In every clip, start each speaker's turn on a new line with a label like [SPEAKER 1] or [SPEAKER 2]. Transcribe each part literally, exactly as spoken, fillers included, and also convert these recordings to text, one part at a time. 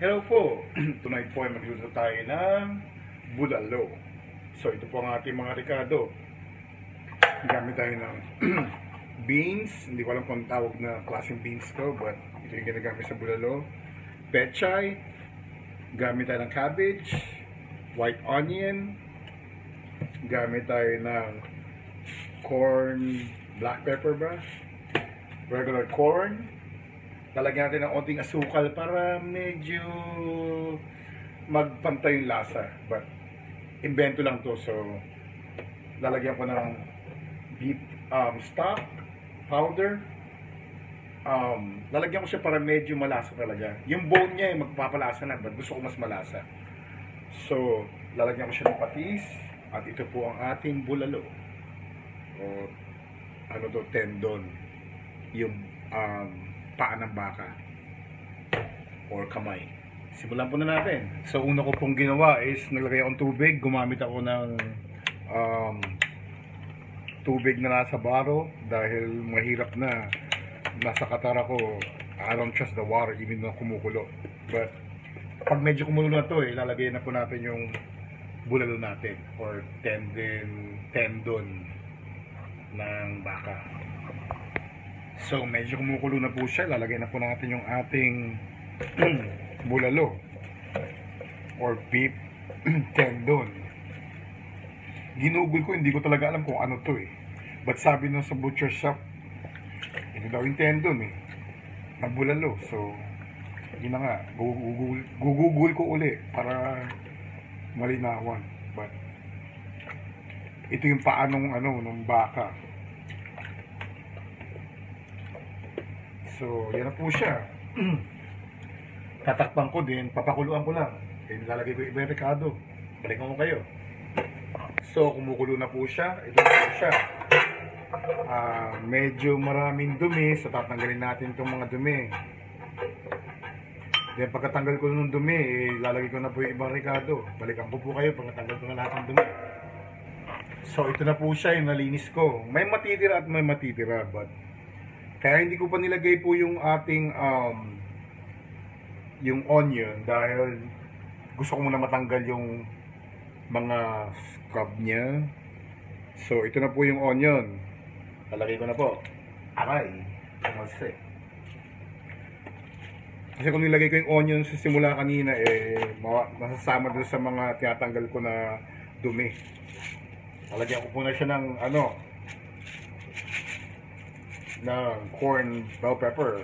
[SPEAKER 1] Hello po! Tonight po ay magluto tayo ng bulalo. So ito po ang ating mga Ricardo. Gamit tayo ng beans. Hindi ko alam kung tawag na klaseng beans to, but ito yung ginagamit sa bulalo. Pechay. Gamit tayo ng cabbage. White onion. Gamit tayo ng corn, black pepper ba? Regular corn. Lalagyan natin ng onting asukal para medyo magpantay yung lasa. But, invento lang to. So, lalagyan ko ng beef um, stock, powder. Um, lalagyan ko siya para medyo malasa talaga. Yung bone niya, eh, magpapalasa na. But gusto ko mas malasa. So, lalagyan ko siya ng patis. At ito po ang ating bulalo. O, ano to, tendon. Yung, um, paa ng baka or kamay. Simulan po na natin. So una ko pong ginawa is naglagay akong tubig. Gumamit ako ng um, tubig na nasa baro dahil mahirap na nasa katara ko. I don't trust the water even na kumukulo. But pag medyo kumulo na to, eh, lalagay na po natin yung bulalo natin or tendon tendon ng baka. So, medyo kumukulo na po siya. Lalagay na po natin yung ating bulalo or beef tendon. Ginugol ko, hindi ko talaga alam kung ano to eh. But sabi nung sa butcher shop, ito daw yung tendon eh, na bulalo. So, yun na nga, gugugul, gugugul ko uli para malinawan. But, ito yung paanong ano, nung baka. So, yan na po siya. Tatakpan ko din, papakuluan ko lang. Kaya nilalagay ko yung ibang Ricardo. Balikan ko kayo. So, kumukulo na po siya. Ito na po siya. Uh, medyo maraming dumi. So, tatanggalin natin itong mga dumi. Then, pagkatanggal ko ng dumi, eh, lalagay ko na po yung ibang Ricardo. Balikan ko po kayo pagkatanggal ko na lahat ng dumi. So, ito na po siya yung nalinis ko. May matitira at may matitira, but kaya hindi ko pa nilagay po yung ating um, yung onion dahil gusto ko muna matanggal yung mga scab niya. So, ito na po yung onion. Lalagay ko na po. Aray. Kasi Kasi kung nilagay ko yung onion sa simula kanina, eh, masasama doon sa mga tinatanggal ko na dumi. Lalagyan ko po na siya ng ano, na corn bell pepper.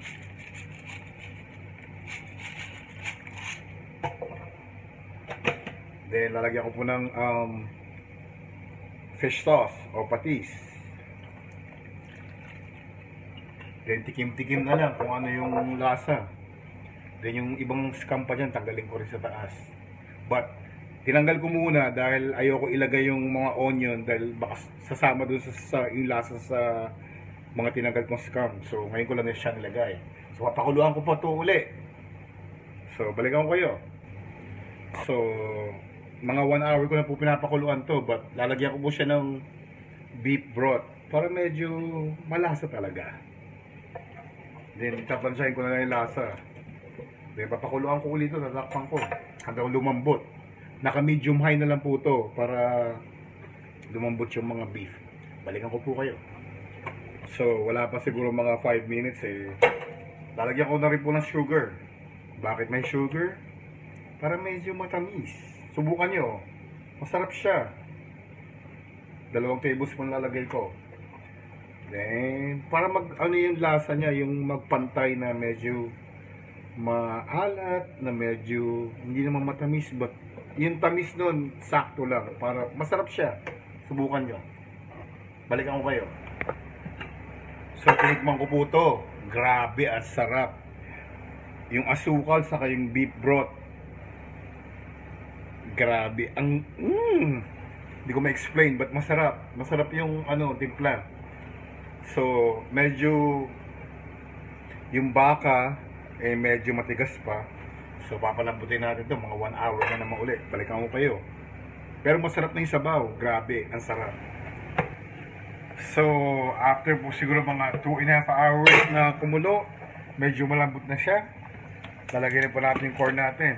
[SPEAKER 1] Then lalagyan ko po ng um, fish sauce o patis. Then tikim-tikim na lang kung ano yung lasa. Then yung ibang scam pa dyan, tanggalin ko rin sa taas. But tinanggal ko muna dahil ayoko ilagay yung mga onion dahil baka sasama dun sa, sa yung lasa sa mga tinanggal kong scam. So, ngayon ko lang na siya nilagay. So, papakuluan ko po ito uli. So, balikan ko kayo. So, mga one hour ko na po pinapakuluan to. But, lalagyan ko po siya ng beef broth para medyo malasa talaga. Then, taplansyahin ko na lang yung lasa. Then, papakuluan ko ulit ito. Tatakpan ko hanggang lumambot. Naka-medium high na lang po ito para lumambot yung mga beef. Balikan ko po kayo. So, wala pa siguro mga five minutes eh. Lalagyan ko na rin po ng sugar. Bakit may sugar? Para medyo matamis. Subukan nyo. Masarap siya. Dalawang tablespoon lalagay ko. Then, para mag, ano yung lasa niya, yung magpantay na medyo maalat, na medyo hindi naman matamis, but yung tamis nun, sakto lang. Para masarap siya. Subukan nyo. Balikan ko kayo. So, tinikman ko po ito. Grabe, ang sarap. Yung asukal, saka yung beef broth. Grabe. Ang, mmm. Hindi ko ma-explain, but masarap. Masarap yung, ano, timpla. So, medyo, yung baka, eh, medyo matigas pa. So, papalambutin natin ito. Mga one hour na naman ulit. Balikan ko kayo. Pero masarap na yung sabaw. Grabe, ang sarap. So, after po siguro mga two and a half hours na kumulo, medyo malambot na siya. lalagyan po natin yung corn natin.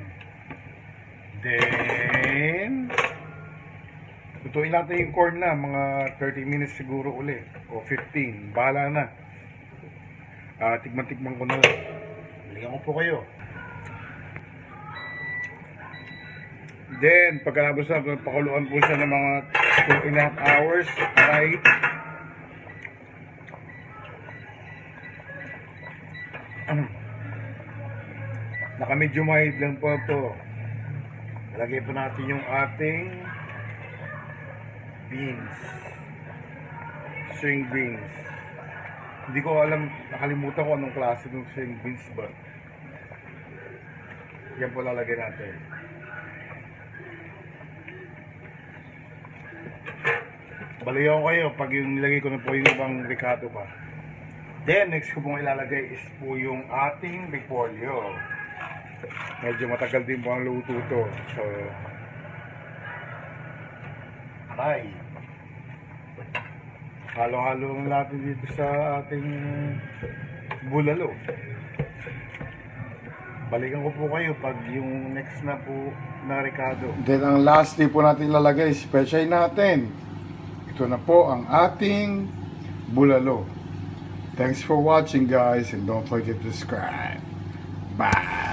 [SPEAKER 1] Then, tutuin natin yung corn na, mga thirty minutes siguro uli. O fifteen, bahala na. Uh, Tikman-tikman ko na lang. Balikan ko po kayo. Then, pagkalabos na, pakuluan po siya ng mga two and a half hours. Right? Naka-medyo mild lang po ito. Lagay po natin yung ating beans. String beans. Hindi ko alam, nakalimutan ko anong klase ng string beans ba. Yan po lalagay natin. Balikan ko kayo pag yung nilagay ko na po yung ibang ricado pa. Then, next ko pong ilalagay is po yung ating repolyo. Medyo matagal din po ang luto to. So, aray. Halo-halo lang natin dito sa ating bulalo. Balikan ko po kayo pag yung next na po na ricado. Then, ang last din po natin ilalagay, special natin. Ito na po ang ating bulalo. Thanks for watching, guys, and don't forget to subscribe. Bye!